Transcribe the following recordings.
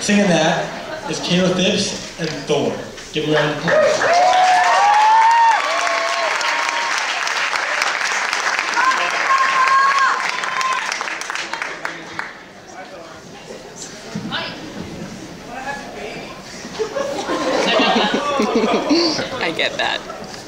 Singing that is Kaelah Phipps and Thor. Give them a round of applause. I get that.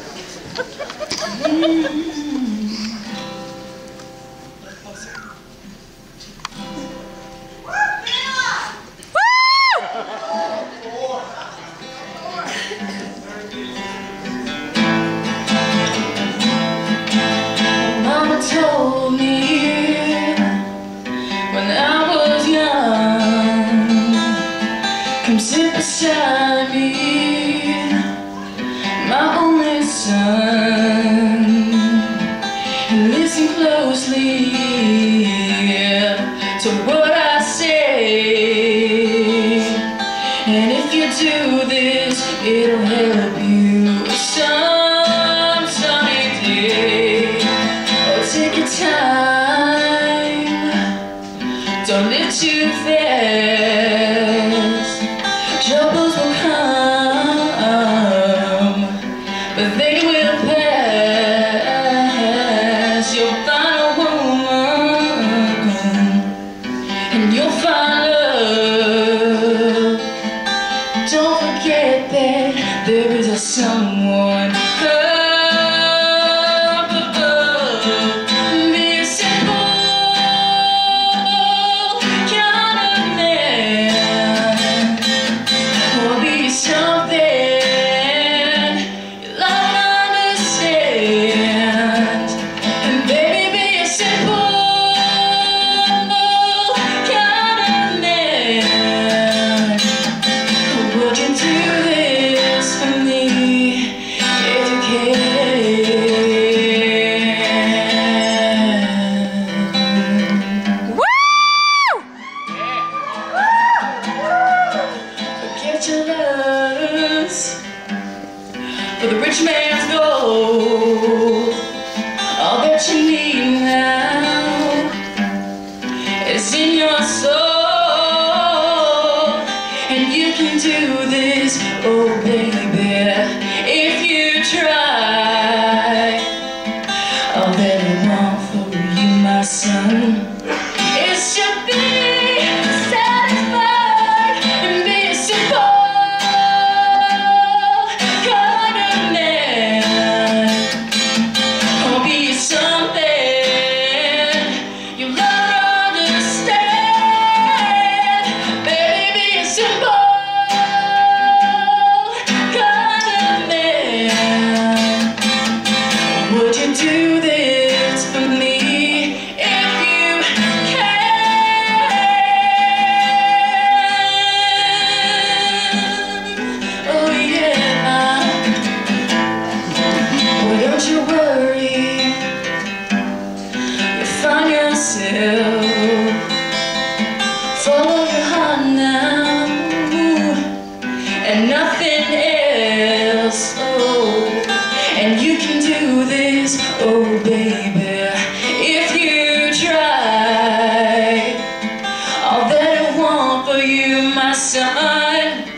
Mama told me when I was young, come sit beside me, my only son, and listen closely to what I say, and if you do this, it'll help you some sunny day. Oh, take your time, don't live too fast, troubles will come, but they will pass. You'll find a woman, and you'll find love. Don't forget that there is a someone up above. Be a simple kind of man, or be something you'll understand. And baby, be a simple kind of man. Would you do this for me if you can? Woo! Forget your loves for the rich man's gold. All that you need now is in your soul, and you can do this, oh baby, if you try. All that I want for you, my son, is to be satisfied and be a simple kind of man, or be something you'll understand. Baby, be a simple kind of man. Would you do this for me if you can? Oh yeah. Well, don't you worry, you'll find yourself. Follow your heart now, and nothing else. Oh, and you can do this, oh baby, if you try. All that I want for you, my son,